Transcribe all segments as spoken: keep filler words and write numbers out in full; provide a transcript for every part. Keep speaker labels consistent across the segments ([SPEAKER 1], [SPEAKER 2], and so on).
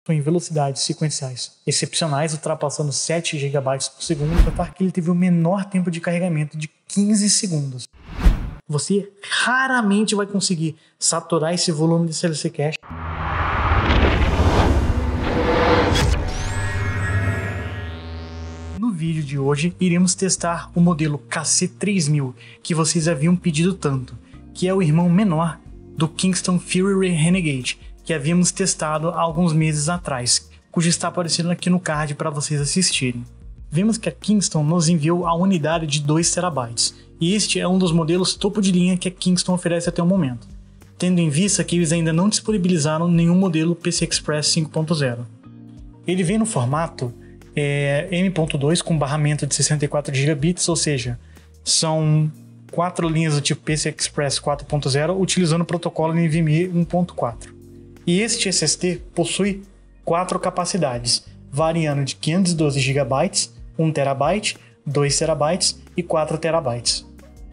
[SPEAKER 1] em velocidades sequenciais excepcionais, ultrapassando sete gigabytes por segundo, notar que ele teve o menor tempo de carregamento de quinze segundos. Você raramente vai conseguir saturar esse volume de C L C Cache. No vídeo de hoje, iremos testar o modelo K C três mil, que vocês haviam pedido tanto, que é o irmão menor do Kingston Fury Renegade, que havíamos testado há alguns meses atrás, cujo está aparecendo aqui no card para vocês assistirem. Vemos que a Kingston nos enviou a unidade de dois terabytes, e este é um dos modelos topo de linha que a Kingston oferece até o momento, tendo em vista que eles ainda não disponibilizaram nenhum modelo P C Express cinco ponto zero. Ele vem no formato é, M ponto dois com barramento de sessenta e quatro gigabits, ou seja, são quatro linhas do tipo P C Express quatro ponto zero utilizando o protocolo N V M e um ponto quatro. E este S S D possui quatro capacidades, variando de quinhentos e doze gigabytes, um terabyte, dois terabytes e quatro terabytes.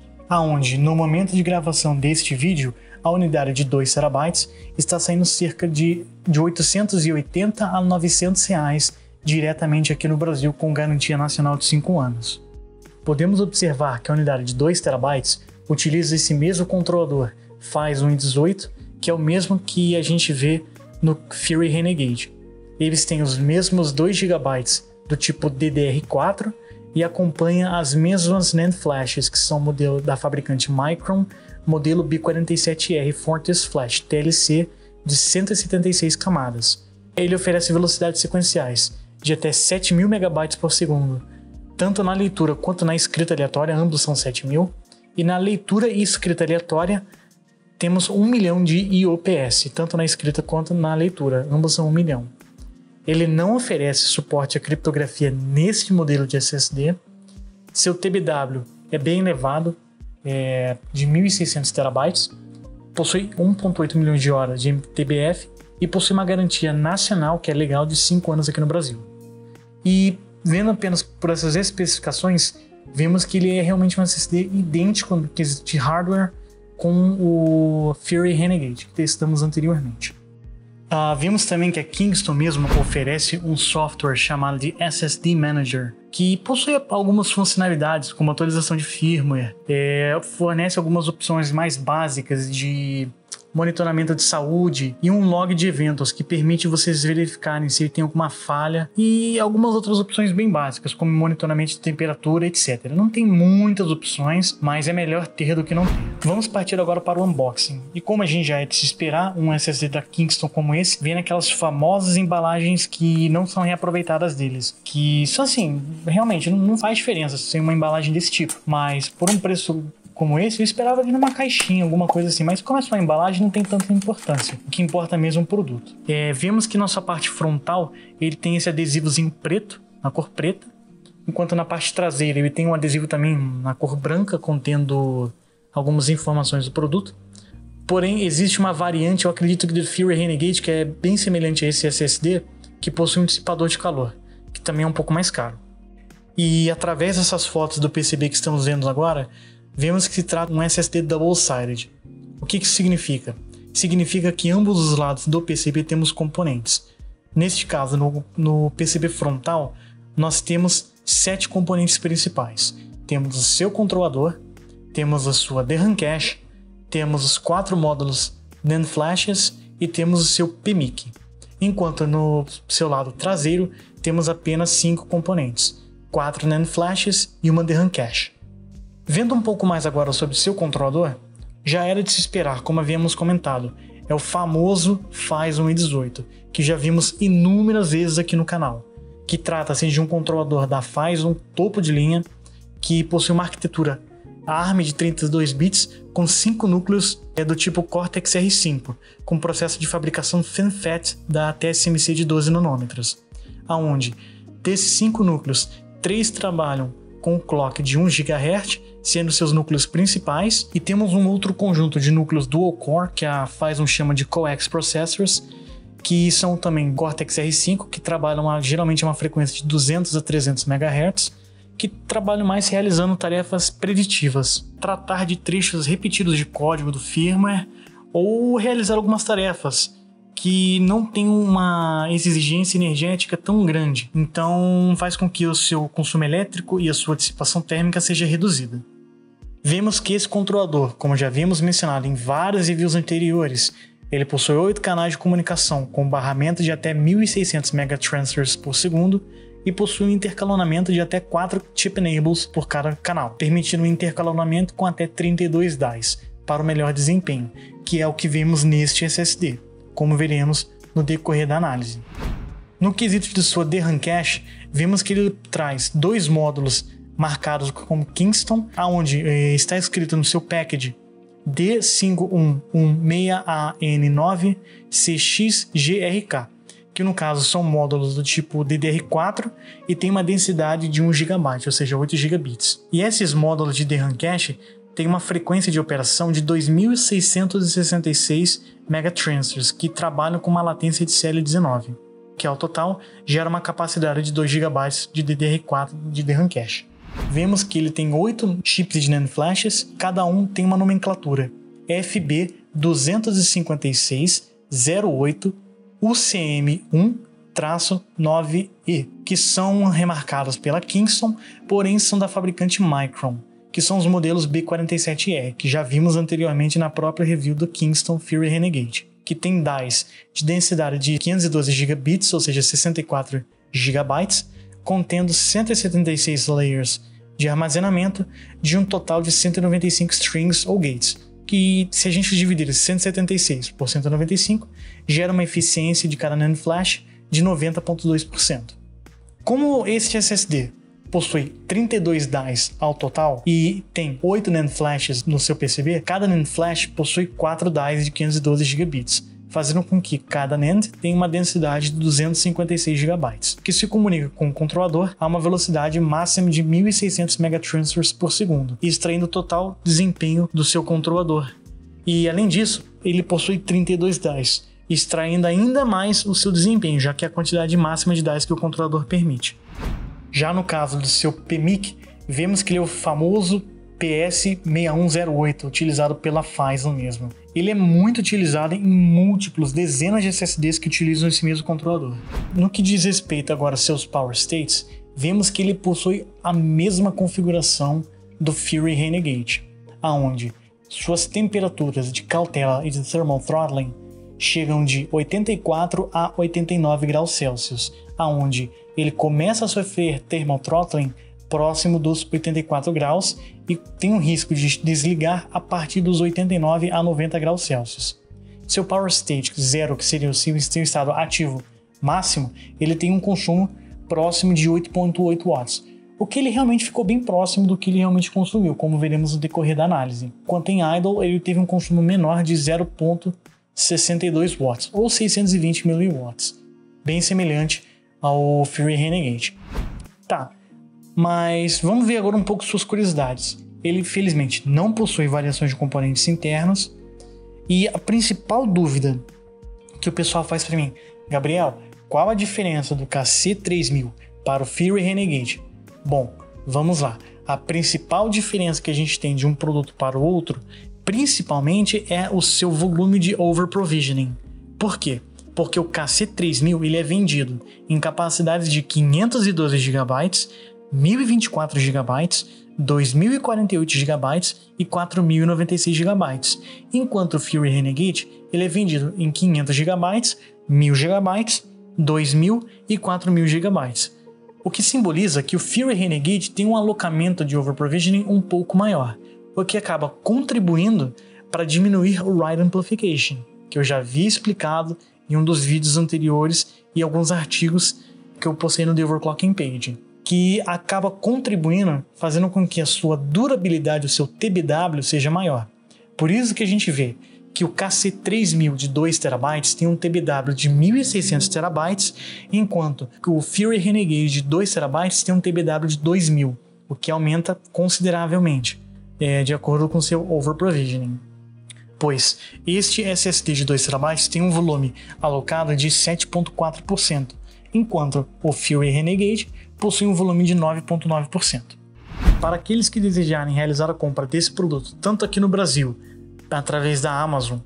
[SPEAKER 1] Aonde, no momento de gravação deste vídeo, a unidade de dois terabytes está saindo cerca de, de oitocentos e oitenta a novecentos reais diretamente aqui no Brasil, com garantia nacional de cinco anos. Podemos observar que a unidade de dois terabytes utiliza esse mesmo controlador Phison i dezoito, que é o mesmo que a gente vê no Fury Renegade. Eles têm os mesmos dois gigabytes do tipo D D R quatro e acompanha as mesmas NAND flashes, que são modelo da fabricante Micron, modelo B quarenta e sete R Fortis Flash T L C de cento e setenta e seis camadas. Ele oferece velocidades sequenciais de até sete mil megabytes por segundo, tanto na leitura quanto na escrita aleatória, ambos são sete mil, e na leitura e escrita aleatória temos um milhão de I O P S, tanto na escrita quanto na leitura, ambos são um milhão. Ele não oferece suporte à criptografia nesse modelo de S S D. Seu T B W é bem elevado, é de mil e seiscentos terabytes, possui um ponto oito milhões de horas de M T B F e possui uma garantia nacional, que é legal, de cinco anos aqui no Brasil. E vendo apenas por essas especificações, vemos que ele é realmente um S S D idêntico no quesito de hardware com o Fury Renegade, que testamos anteriormente. Uh, vimos também que a Kingston mesmo oferece um software chamado de S S D Manager, que possui algumas funcionalidades, como atualização de firmware, é, fornece algumas opções mais básicas de monitoramento de saúde e um log de eventos que permite vocês verificarem se ele tem alguma falha, e algumas outras opções bem básicas, como monitoramento de temperatura, etcétera. Não tem muitas opções, mas é melhor ter do que não ter. Vamos partir agora para o unboxing. E como a gente já é de se esperar, um S S D da Kingston como esse vem naquelas famosas embalagens que não são reaproveitadas deles, que são assim, realmente não faz diferença sem uma embalagem desse tipo, mas por um preço como esse, eu esperava vir numa caixinha, alguma coisa assim, mas como é só a embalagem, não tem tanta importância. O que importa mesmo é o produto. É, vemos que nossa parte frontal, ele tem esse adesivozinho preto, na cor preta, enquanto na parte traseira ele tem um adesivo também na cor branca, contendo algumas informações do produto. Porém, existe uma variante, eu acredito que do Fury Renegade, que é bem semelhante a esse S S D, que possui um dissipador de calor, que também é um pouco mais caro. E através dessas fotos do P C B que estamos vendo agora, vemos que se trata de um S S D double-sided. O que isso significa? Significa que ambos os lados do P C B temos componentes. Neste caso, no, no P C B frontal, nós temos sete componentes principais. Temos o seu controlador, temos a sua D RAM Cache, temos os quatro módulos NAND Flashes e temos o seu P M I C. Enquanto no seu lado traseiro, temos apenas cinco componentes, quatro NAND Flashes e uma D RAM Cache. Vendo um pouco mais agora sobre seu controlador, já era de se esperar, como havíamos comentado, é o famoso Phison i dezoito, que já vimos inúmeras vezes aqui no canal, que trata-se de um controlador da Phison topo de linha, que possui uma arquitetura ARM de trinta e dois bits com cinco núcleos é do tipo Cortex R cinco, com processo de fabricação FinFET da T S M C de doze nanômetros, aonde desses cinco núcleos, três trabalham com um clock de um gigahertz, sendo seus núcleos principais, e temos um outro conjunto de núcleos dual-core, que a Phison chama de Coax Processors, que são também Cortex R cinco, que trabalham a, geralmente a uma frequência de duzentos a trezentos megahertz, que trabalham mais realizando tarefas preditivas, tratar de trechos repetidos de código do firmware, ou realizar algumas tarefas que não tem uma exigência energética tão grande, então faz com que o seu consumo elétrico e a sua dissipação térmica seja reduzida. Vemos que esse controlador, como já havíamos mencionado em vários reviews anteriores, ele possui oito canais de comunicação com barramento de até mil e seiscentos megatransfers por segundo e possui um intercalonamento de até quatro chip enables por cada canal, permitindo um intercalonamento com até trinta e dois dies para o melhor desempenho, que é o que vemos neste S S D, como veremos no decorrer da análise. No quesito de sua D RAM Cache, vemos que ele traz dois módulos marcados como Kingston, onde eh, está escrito no seu package D cinco um um seis A N nove C X G R K, que no caso são módulos do tipo D D R quatro e tem uma densidade de um gigabyte, ou seja, oito gigabits. E esses módulos de D RAM Cache têm uma frequência de operação de dois mil seiscentos e sessenta e seis megatransfers, que trabalham com uma latência de C L dezenove, que ao total gera uma capacidade de dois gigabytes de D D R quatro de D RAM Cache. Vemos que ele tem oito chips de NAND flashes, cada um tem uma nomenclatura F B dois cinco seis zero oito U C M um nove E, que são remarcados pela Kingston, porém são da fabricante Micron, que são os modelos B quarenta e sete E, que já vimos anteriormente na própria review do Kingston Fury Renegade, que tem dies de densidade de quinhentos e doze gigabits, ou seja, sessenta e quatro gigabytes, contendo cento e setenta e seis layers de armazenamento de um total de cento e noventa e cinco strings ou gates, que se a gente dividir cento e setenta e seis por cento e noventa e cinco, gera uma eficiência de cada NAND flash de noventa vírgula dois por cento. Como este S S D possui trinta e dois dies ao total e tem oito NAND flashes no seu P C B, cada NAND flash possui quatro dies de quinhentos e doze gigabits, fazendo com que cada NAND tenha uma densidade de duzentos e cinquenta e seis gigabytes, que se comunica com o controlador a uma velocidade máxima de mil e seiscentos megatransfers por segundo, extraindo o total desempenho do seu controlador. E além disso, ele possui trinta e dois dies, extraindo ainda mais o seu desempenho, já que é a quantidade máxima de dies que o controlador permite. Já no caso do seu P M I C, vemos que ele é o famoso P S seis um zero oito, utilizado pela Phison mesmo. Ele é muito utilizado em múltiplos, dezenas de S S Ds que utilizam esse mesmo controlador. No que diz respeito agora aos seus Power States, vemos que ele possui a mesma configuração do Fury Renegade, aonde suas temperaturas de cautela e de thermal throttling chegam de oitenta e quatro a oitenta e nove graus Celsius, aonde ele começa a sofrer thermal throttling próximo dos oitenta e quatro graus e tem um risco de desligar a partir dos oitenta e nove a noventa graus Celsius. Seu Power State zero, que seria o seu estado ativo máximo, ele tem um consumo próximo de oito vírgula oito watts, o que ele realmente ficou bem próximo do que ele realmente consumiu, como veremos no decorrer da análise. Quanto em idle, ele teve um consumo menor de zero vírgula sessenta e dois watts, ou seiscentos e vinte miliwatts, bem semelhante ao Fury Renegade. Tá, mas vamos ver agora um pouco suas curiosidades. Ele, felizmente, não possui variações de componentes internos, e a principal dúvida que o pessoal faz para mim: Gabriel, qual a diferença do K C três mil para o Fury Renegade? Bom, vamos lá. A principal diferença que a gente tem de um produto para o outro, principalmente, é o seu volume de overprovisioning. Por quê? Porque o K C três mil ele é vendido em capacidades de quinhentos e doze gigabytes, mil e vinte e quatro gigabytes, dois mil e quarenta e oito gigabytes e quatro mil e noventa e seis gigabytes, enquanto o Fury Renegade ele é vendido em quinhentos gigabytes, mil gigabytes, dois mil e quatro mil gigabytes. O que simboliza que o Fury Renegade tem um alocamento de overprovisioning um pouco maior, o que acaba contribuindo para diminuir o write amplification, que eu já havia explicado em um dos vídeos anteriores e alguns artigos que eu postei no The Overclocking Page, que acaba contribuindo, fazendo com que a sua durabilidade, o seu T B W, seja maior. Por isso que a gente vê que o K C três mil de dois terabytes tem um T B W de mil e seiscentos terabytes, enquanto que o Fury Renegade de dois terabytes tem um T B W de dois mil, o que aumenta consideravelmente, é, de acordo com seu overprovisioning. Pois este S S D de dois terabytes tem um volume alocado de sete vírgula quatro por cento, enquanto o Fury Renegade possui um volume de nove vírgula nove por cento. Para aqueles que desejarem realizar a compra desse produto, tanto aqui no Brasil, através da Amazon,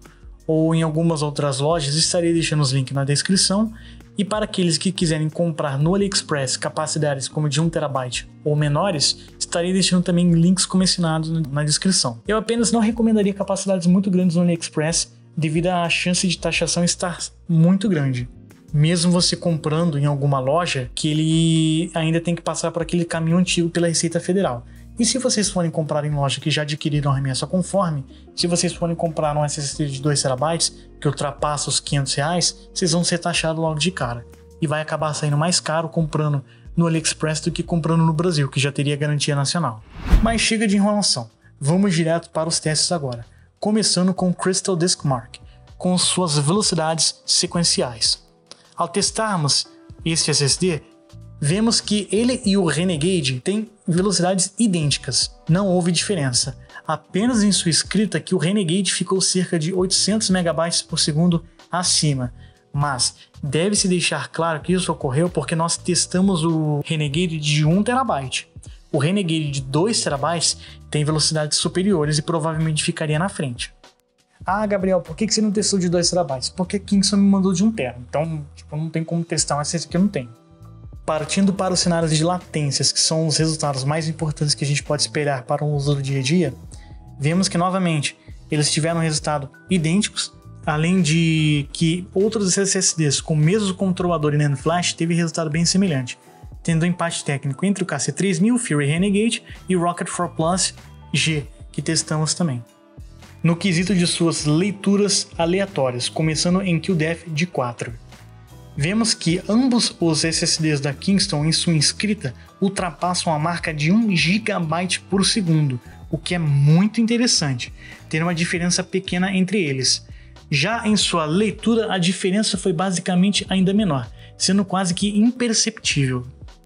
[SPEAKER 1] ou em algumas outras lojas, estarei deixando os links na descrição. E para aqueles que quiserem comprar no AliExpress capacidades como de um terabyte ou menores, estarei deixando também links como mencionados na descrição. Eu apenas não recomendaria capacidades muito grandes no AliExpress devido à chance de taxação estar muito grande. Mesmo você comprando em alguma loja, que ele ainda tem que passar por aquele caminho antigo pela Receita Federal. E se vocês forem comprar em loja que já adquiriram a remessa conforme, se vocês forem comprar um S S D de dois terabytes, que ultrapassa os quinhentos reais, vocês vão ser taxados logo de cara. E vai acabar saindo mais caro comprando no AliExpress do que comprando no Brasil, que já teria garantia nacional. Mas chega de enrolação, vamos direto para os testes agora. Começando com o Crystal Disk Mark, com suas velocidades sequenciais. Ao testarmos este S S D, vemos que ele e o Renegade têm velocidades idênticas, não houve diferença. Apenas em sua escrita que o Renegade ficou cerca de oitocentos megabytes por segundo acima. Mas deve-se deixar claro que isso ocorreu porque nós testamos o Renegade de um terabyte. O Renegade de dois terabytes tem velocidades superiores e provavelmente ficaria na frente. Ah, Gabriel, por que você não testou de dois terabytes? Porque a Kingston me mandou de um tera, então tipo, não tem como testar um S S D que eu não tenho. Partindo para os cenários de latências, que são os resultados mais importantes que a gente pode esperar para um uso do dia a dia, vemos que novamente eles tiveram resultados idênticos, além de que outros S S Ds com o mesmo controlador e NAND Flash teve resultado bem semelhante, tendo um empate técnico entre o K C três mil, Fury Renegade e o Rocket quatro Plus G, que testamos também. No quesito de suas leituras aleatórias, começando em Q D F de quatro. Vemos que ambos os S S Ds da Kingston em sua escrita ultrapassam a marca de um gigabyte por segundo, o que é muito interessante, tendo uma diferença pequena entre eles. Já em sua leitura, a diferença foi basicamente ainda menor, sendo quase que imperceptível.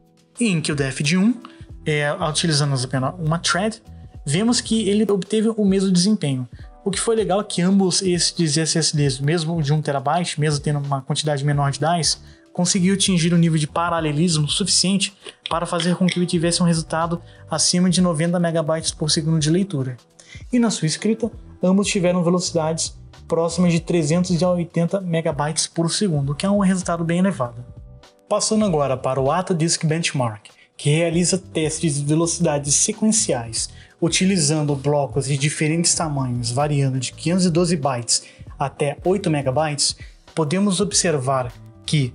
[SPEAKER 1] E em Q D F de um, é, utilizando apenas uma thread, vemos que ele obteve o mesmo desempenho. O que foi legal é que ambos esses S S Ds, mesmo de um terabyte, mesmo tendo uma quantidade menor de D A Is, conseguiu atingir um nível de paralelismo suficiente para fazer com que ele tivesse um resultado acima de noventa megabytes por segundo de leitura. E na sua escrita, ambos tiveram velocidades próximas de trezentos e oitenta megabytes por segundo, o que é um resultado bem elevado. Passando agora para o AtaDisk Benchmark, que realiza testes de velocidades sequenciais, utilizando blocos de diferentes tamanhos, variando de quinhentos e doze bytes até oito megabytes, podemos observar que,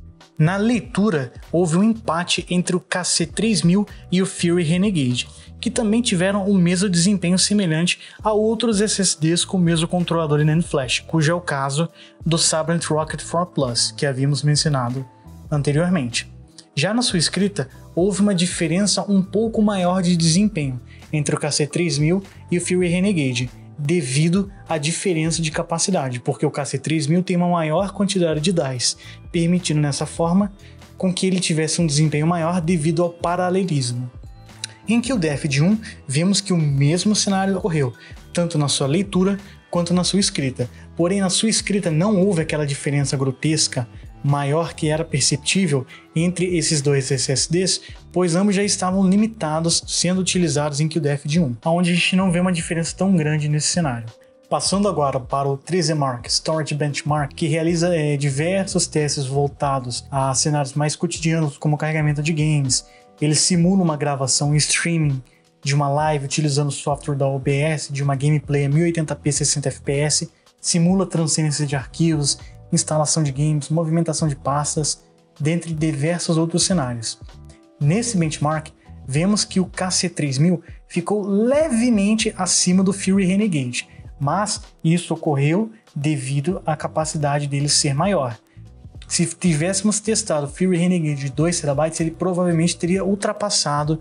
[SPEAKER 1] na leitura, houve um empate entre o K C três mil e o Fury Renegade, que também tiveram o mesmo desempenho semelhante a outros S S Ds com o mesmo controlador e NAND Flash, cujo é o caso do Sabrent Rocket quatro Plus, que havíamos mencionado anteriormente. Já na sua escrita, houve uma diferença um pouco maior de desempenho entre o K C três mil e o Fury Renegade, devido à diferença de capacidade, porque o K C três mil tem uma maior quantidade de D A Is, permitindo nessa forma com que ele tivesse um desempenho maior devido ao paralelismo. Em Q D F de um, vemos que o mesmo cenário ocorreu, tanto na sua leitura quanto na sua escrita, porém na sua escrita não houve aquela diferença grotesca maior que era perceptível entre esses dois S S Ds, pois ambos já estavam limitados sendo utilizados em Q D F de um, onde a gente não vê uma diferença tão grande nesse cenário. Passando agora para o três Z Mark Storage Benchmark, que realiza é, diversos testes voltados a cenários mais cotidianos, como carregamento de games. Ele simula uma gravação em streaming de uma live utilizando o software da O B S, de uma gameplay a mil e oitenta p sessenta F P S, simula transferência de arquivos, instalação de games, movimentação de pastas, dentre diversos outros cenários. Nesse benchmark, vemos que o K C três mil ficou levemente acima do Fury Renegade, mas isso ocorreu devido à capacidade dele ser maior. Se tivéssemos testado o Fury Renegade de dois terabytes, ele provavelmente teria ultrapassado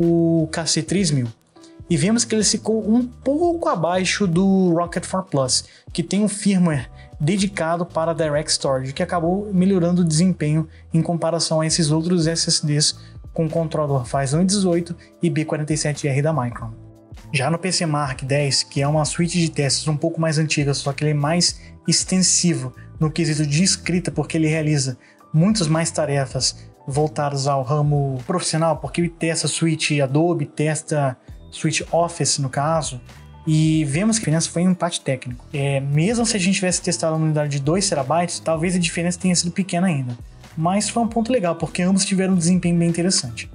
[SPEAKER 1] o K C três mil. E vemos que ele ficou um pouco abaixo do Rocket quatro Plus, que tem um firmware dedicado para Direct Storage, que acabou melhorando o desempenho em comparação a esses outros S S Ds com controlador Phison dezoito e B quarenta e sete R da Micron. Já no P C Mark dez, que é uma suíte de testes um pouco mais antiga, só que ele é mais extensivo no quesito de escrita, porque ele realiza muitas mais tarefas voltadas ao ramo profissional, porque ele testa suíte Adobe, testa suíte Office no caso, E vemos que a diferença foi um empate técnico. É, mesmo se a gente tivesse testado uma unidade de dois terabytes, talvez a diferença tenha sido pequena ainda. Mas foi um ponto legal, porque ambos tiveram um desempenho bem interessante.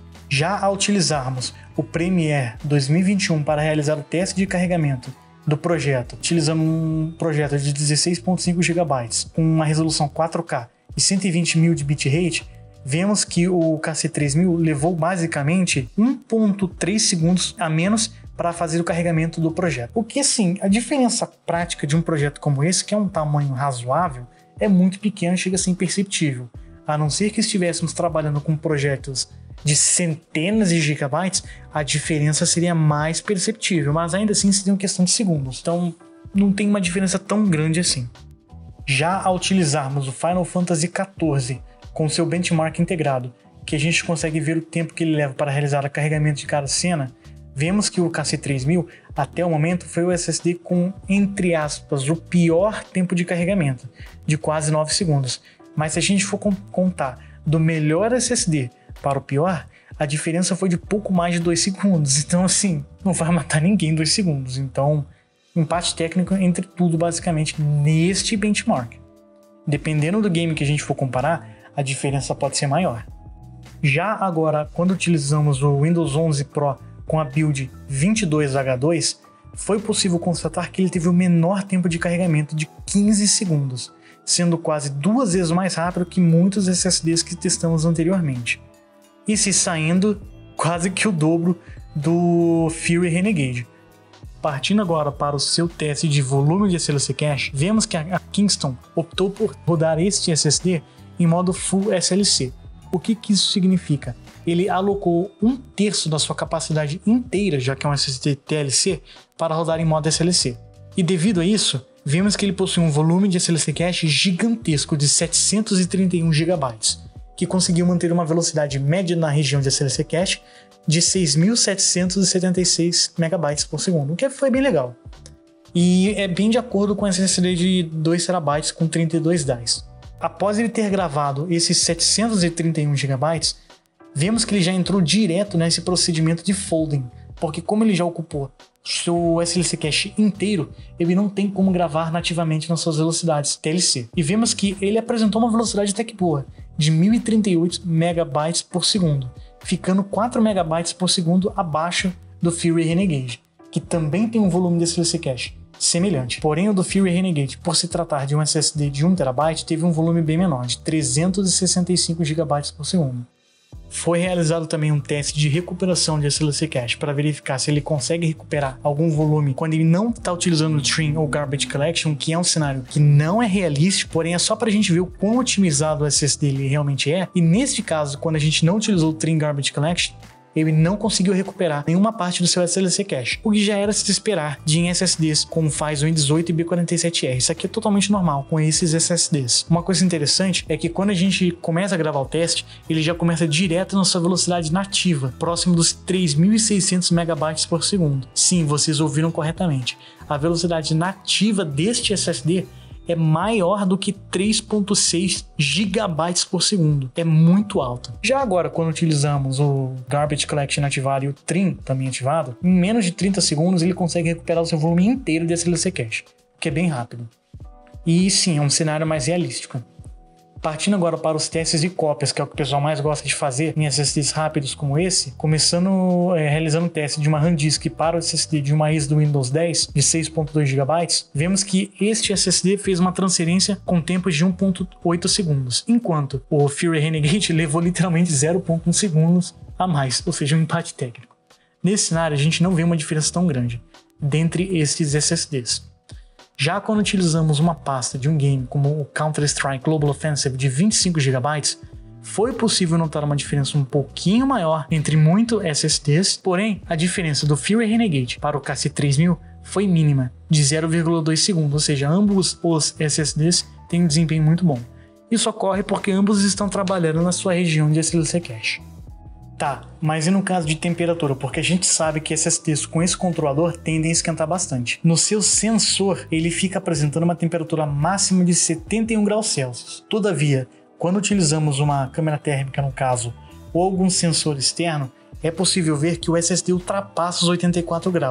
[SPEAKER 1] Já ao utilizarmos o Premiere dois mil e vinte e um para realizar o teste de carregamento do projeto, utilizando um projeto de dezesseis vírgula cinco gigabytes com uma resolução quatro K e cento e vinte mil de bitrate, vemos que o K C três mil levou basicamente um vírgula três segundos a menos para fazer o carregamento do projeto. O que, assim, a diferença prática de um projeto como esse, que é um tamanho razoável, é muito pequena e chega a ser imperceptível. A não ser que estivéssemos trabalhando com projetos de centenas de gigabytes, a diferença seria mais perceptível, mas ainda assim seria uma questão de segundos. Então não tem uma diferença tão grande assim. Já ao utilizarmos o Final Fantasy quatorze com seu benchmark integrado, que a gente consegue ver o tempo que ele leva para realizar o carregamento de cada cena, vemos que o K C três mil, até o momento, foi o S S D com, entre aspas, o pior tempo de carregamento, de quase nove segundos. Mas se a gente for contar do melhor S S D para o pior, a diferença foi de pouco mais de dois segundos. Então, assim, não vai matar ninguém em dois segundos. Então, empate técnico entre tudo, basicamente, neste benchmark. Dependendo do game que a gente for comparar, a diferença pode ser maior. Já agora, quando utilizamos o Windows onze Pro com a build vinte e dois H dois, foi possível constatar que ele teve o menor tempo de carregamento de quinze segundos, sendo quase duas vezes mais rápido que muitos S S Ds que testamos anteriormente. E se saindo quase que o dobro do Fury Renegade. Partindo agora para o seu teste de volume de S L C Cache, vemos que a Kingston optou por rodar este S S D em modo Full S L C. O que, que isso significa? Ele alocou um terço da sua capacidade inteira, já que é um S S D T L C, para rodar em modo S L C. E devido a isso, vemos que ele possui um volume de S L C Cache gigantesco de setecentos e trinta e um gigabytes, que conseguiu manter uma velocidade média na região de S L C Cache de seis mil setecentos e setenta e seis megabytes por segundo, o que foi bem legal. E é bem de acordo com o S S D de dois terabytes com trinta e dois D A Is. Após ele ter gravado esses setecentos e trinta e um gigabytes, vemos que ele já entrou direto nesse procedimento de folding, porque como ele já ocupou seu S L C Cache inteiro, ele não tem como gravar nativamente nas suas velocidades T L C. E vemos que ele apresentou uma velocidade até que boa, de mil e trinta e oito megabytes por segundo, ficando quatro megabytes por segundo abaixo do Fury Renegade, que também tem um volume de S L C Cache semelhante. Porém, o do Fury Renegade, por se tratar de um S S D de um terabyte, teve um volume bem menor, de trezentos e sessenta e cinco gigabytes por segundo. Foi realizado também um teste de recuperação de S L C Cache para verificar se ele consegue recuperar algum volume quando ele não está utilizando o Trim ou Garbage Collection, que é um cenário que não é realístico, porém é só para a gente ver o quão otimizado o S S D ele realmente é. E neste caso, quando a gente não utilizou o Trim Garbage Collection, ele não conseguiu recuperar nenhuma parte do seu S L C Cache, o que já era se de esperar de em S S Ds como faz o Win dezoito e B quarenta e sete R. Isso aqui é totalmente normal com esses S S Ds. Uma coisa interessante é que quando a gente começa a gravar o teste, ele já começa direto na sua velocidade nativa, próximo dos três mil e seiscentos megabytes por segundo. Sim, vocês ouviram corretamente. A velocidade nativa deste S S D é maior do que três vírgula seis gigabytes por segundo. É muito alto. Já agora, quando utilizamos o Garbage Collection ativado e o Trim também ativado, em menos de trinta segundos ele consegue recuperar o seu volume inteiro de S L C Cache, que é bem rápido. E sim, é um cenário mais realístico. Partindo agora para os testes de cópias, que é o que o pessoal mais gosta de fazer em S S Ds rápidos como esse, começando é, realizando o teste de uma RAM Disk para o S S D de uma I S do Windows dez de seis vírgula dois gigabytes, vemos que este S S D fez uma transferência com tempos de um vírgula oito segundos, enquanto o Fury Renegade levou literalmente zero vírgula um segundos a mais, ou seja, um empate técnico. Nesse cenário, a gente não vê uma diferença tão grande dentre estes S S Ds. Já quando utilizamos uma pasta de um game como o Counter-Strike Global Offensive de vinte e cinco gigabytes, foi possível notar uma diferença um pouquinho maior entre muitos S S Ds, porém a diferença do Fury Renegade para o K C três mil foi mínima, de zero vírgula dois segundos, ou seja, ambos os S S Ds têm um desempenho muito bom. Isso ocorre porque ambos estão trabalhando na sua região de S L C Cache. Tá, mas e no caso de temperatura? Porque a gente sabe que S S Ds com esse controlador tendem a esquentar bastante. No seu sensor, ele fica apresentando uma temperatura máxima de setenta e um graus Celsius. Todavia, quando utilizamos uma câmera térmica no caso, ou algum sensor externo, é possível ver que o S S D ultrapassa os oitenta e quatro graus.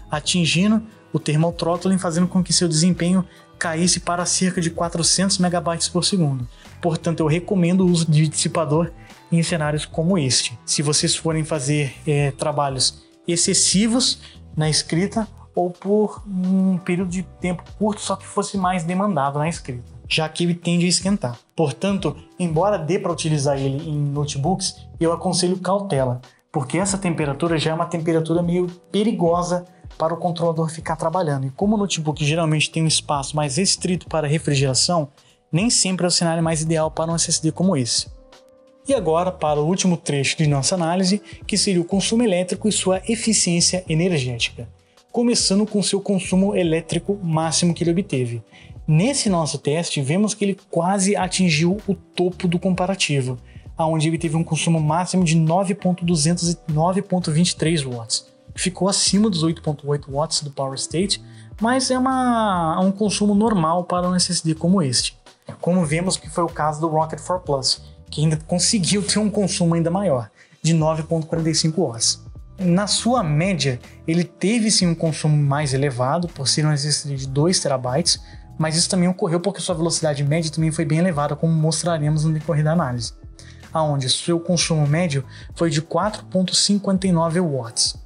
[SPEAKER 1] atingindo o thermal throttling, fazendo com que seu desempenho caísse para cerca de quatrocentos megabytes por segundo. Portanto, eu recomendo o uso de dissipador em cenários como este. Se vocês forem fazer é, trabalhos excessivos na escrita ou por um período de tempo curto, só que fosse mais demandado na escrita, já que ele tende a esquentar. Portanto, embora dê para utilizar ele em notebooks, eu aconselho cautela, porque essa temperatura já é uma temperatura meio perigosa para o controlador ficar trabalhando. E como o notebook geralmente tem um espaço mais restrito para refrigeração, nem sempre é o cenário mais ideal para um S S D como esse. E agora para o último trecho de nossa análise, que seria o consumo elétrico e sua eficiência energética. Começando com seu consumo elétrico máximo que ele obteve. Nesse nosso teste, vemos que ele quase atingiu o topo do comparativo, onde ele teve um consumo máximo de nove vírgula duzentos e nove vírgula vinte e três watts. Ficou acima dos oito vírgula oito watts do Power State, mas é uma, um consumo normal para um S S D como este. Como vemos que foi o caso do Rocket quatro Plus, que ainda conseguiu ter um consumo ainda maior, de nove vírgula quarenta e cinco watts. Na sua média, ele teve sim um consumo mais elevado, por ser um S S D de dois terabytes, mas isso também ocorreu porque sua velocidade média também foi bem elevada, como mostraremos no decorrer da análise, onde seu consumo médio foi de quatro vírgula cinquenta e nove watts.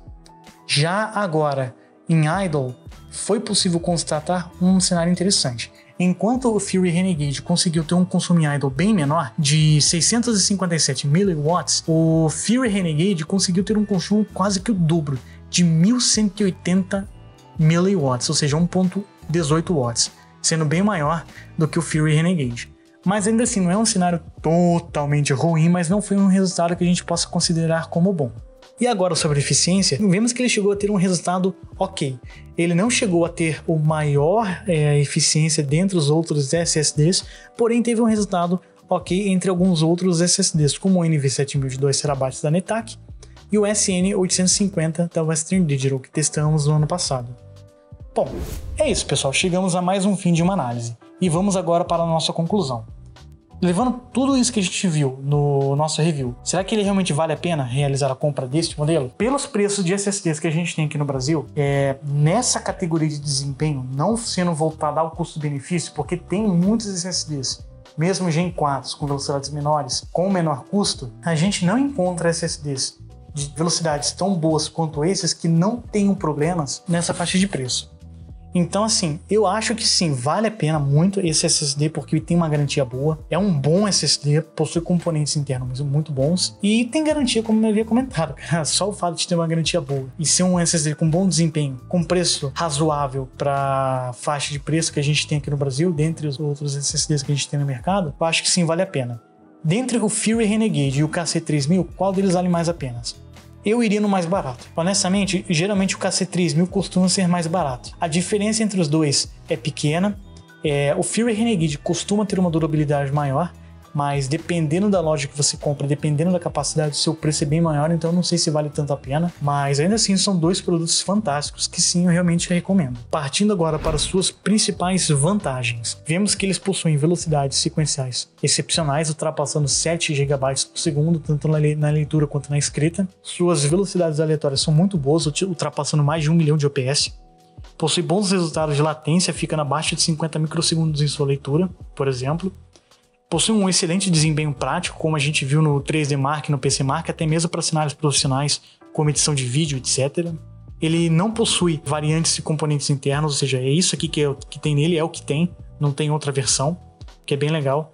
[SPEAKER 1] Já agora, em idle, foi possível constatar um cenário interessante. Enquanto o Fury Renegade conseguiu ter um consumo em idle bem menor, de seiscentos e cinquenta e sete milliwatts, o Fury Renegade conseguiu ter um consumo quase que o dobro, de mil cento e oitenta milliwatts, ou seja, um vírgula dezoito watts, sendo bem maior do que o Fury Renegade. Mas ainda assim, não é um cenário totalmente ruim, mas não foi um resultado que a gente possa considerar como bom. E agora sobre eficiência, vemos que ele chegou a ter um resultado ok. Ele não chegou a ter o maior é, eficiência dentre os outros S S Ds, porém teve um resultado ok entre alguns outros S S Ds, como o N V sete mil de dois terabytes da Netac e o S N oitocentos e cinquenta da Western Digital, que testamos no ano passado. Bom, é isso pessoal, chegamos a mais um fim de uma análise, e vamos agora para a nossa conclusão. Levando tudo isso que a gente viu no nosso review, será que ele realmente vale a pena realizar a compra deste modelo? Pelos preços de S S Ds que a gente tem aqui no Brasil, é, nessa categoria de desempenho, não sendo voltada ao custo-benefício, porque tem muitos S S Ds, mesmo Gen quatro com velocidades menores, com menor custo, a gente não encontra S S Ds de velocidades tão boas quanto esses que não tenham problemas nessa faixa de preço. Então assim, eu acho que sim, vale a pena muito esse S S D porque ele tem uma garantia boa, é um bom S S D, possui componentes internos muito bons e tem garantia, como eu havia comentado, cara. Só o fato de ter uma garantia boa e ser um S S D com bom desempenho, com preço razoável para a faixa de preço que a gente tem aqui no Brasil, dentre os outros S S Ds que a gente tem no mercado, eu acho que sim, vale a pena. Dentre o Fury Renegade e o K C três mil, qual deles vale mais a pena? Eu iria no mais barato. Honestamente, geralmente o K C três mil costuma ser mais barato. A diferença entre os dois é pequena. É, o Fury Renegade costuma ter uma durabilidade maior, mas dependendo da loja que você compra, dependendo da capacidade, o seu preço é bem maior, então não sei se vale tanto a pena, mas ainda assim são dois produtos fantásticos que sim, eu realmente recomendo. Partindo agora para suas principais vantagens, vemos que eles possuem velocidades sequenciais excepcionais, ultrapassando sete gigabytes por segundo, tanto na leitura quanto na escrita. Suas velocidades aleatórias são muito boas, ultrapassando mais de um milhão de O P S. Possui bons resultados de latência, fica na baixa de cinquenta microsegundos em sua leitura, por exemplo. Possui um excelente desempenho prático, como a gente viu no três D Mark e no P C Mark, até mesmo para cenários profissionais, como edição de vídeo, etcétera. Ele não possui variantes e componentes internos, ou seja, é isso aqui que, é, que tem nele, é o que tem, não tem outra versão, que é bem legal.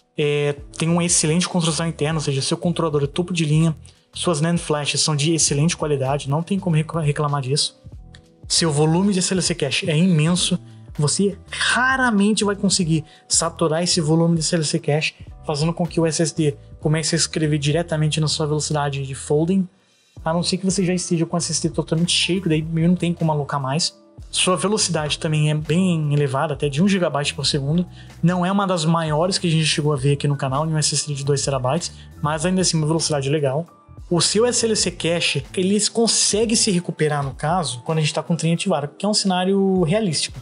[SPEAKER 1] É, tem uma excelente construção interna, ou seja, seu controlador é topo de linha, suas NAND flashes são de excelente qualidade, não tem como reclamar disso. Seu volume de S L C Cache é imenso, você raramente vai conseguir saturar esse volume de S L C Cache, fazendo com que o S S D comece a escrever diretamente na sua velocidade de folding, a não ser que você já esteja com o S S D totalmente cheio, que daí não tem como alocar mais. Sua velocidade também é bem elevada, até de um gigabyte por segundo. Não é uma das maiores que a gente chegou a ver aqui no canal, em um S S D de dois terabytes, mas ainda assim uma velocidade legal. O seu S L C Cache, ele consegue se recuperar no caso, quando a gente está com o trem ativado, que é um cenário realístico.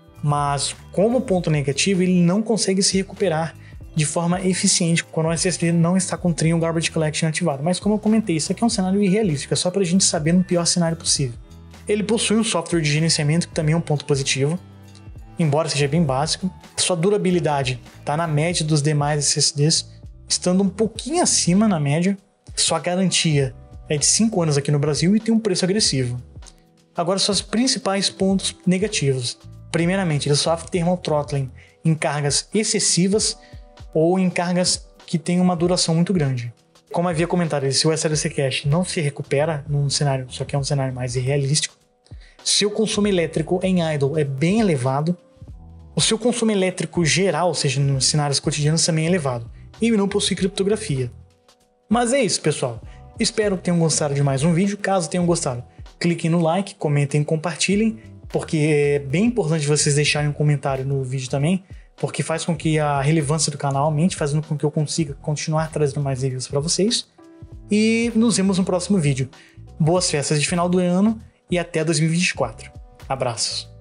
[SPEAKER 1] Mas como ponto negativo, ele não consegue se recuperar de forma eficiente quando o S S D não está com o trem ou Garbage Collection ativado. Mas como eu comentei, isso aqui é um cenário irrealístico, é só para a gente saber no pior cenário possível. Ele possui um software de gerenciamento que também é um ponto positivo, embora seja bem básico. Sua durabilidade está na média dos demais S S Ds, estando um pouquinho acima na média. Sua garantia é de cinco anos aqui no Brasil e tem um preço agressivo. Agora, seus principais pontos negativos. Primeiramente, ele sofre thermal throttling em cargas excessivas ou em cargas que têm uma duração muito grande. Como havia comentado, se o S L C Cache não se recupera num cenário, só que é um cenário mais irrealístico, seu consumo elétrico em idle é bem elevado, o seu consumo elétrico geral, ou seja, nos cenários cotidianos, também é elevado, e ele não possui criptografia. Mas é isso, pessoal. Espero que tenham gostado de mais um vídeo. Caso tenham gostado, cliquem no like, comentem, compartilhem, porque é bem importante vocês deixarem um comentário no vídeo também, porque faz com que a relevância do canal aumente, fazendo com que eu consiga continuar trazendo mais reviews para vocês. E nos vemos no próximo vídeo. Boas festas de final do ano e até dois mil e vinte e quatro. Abraços!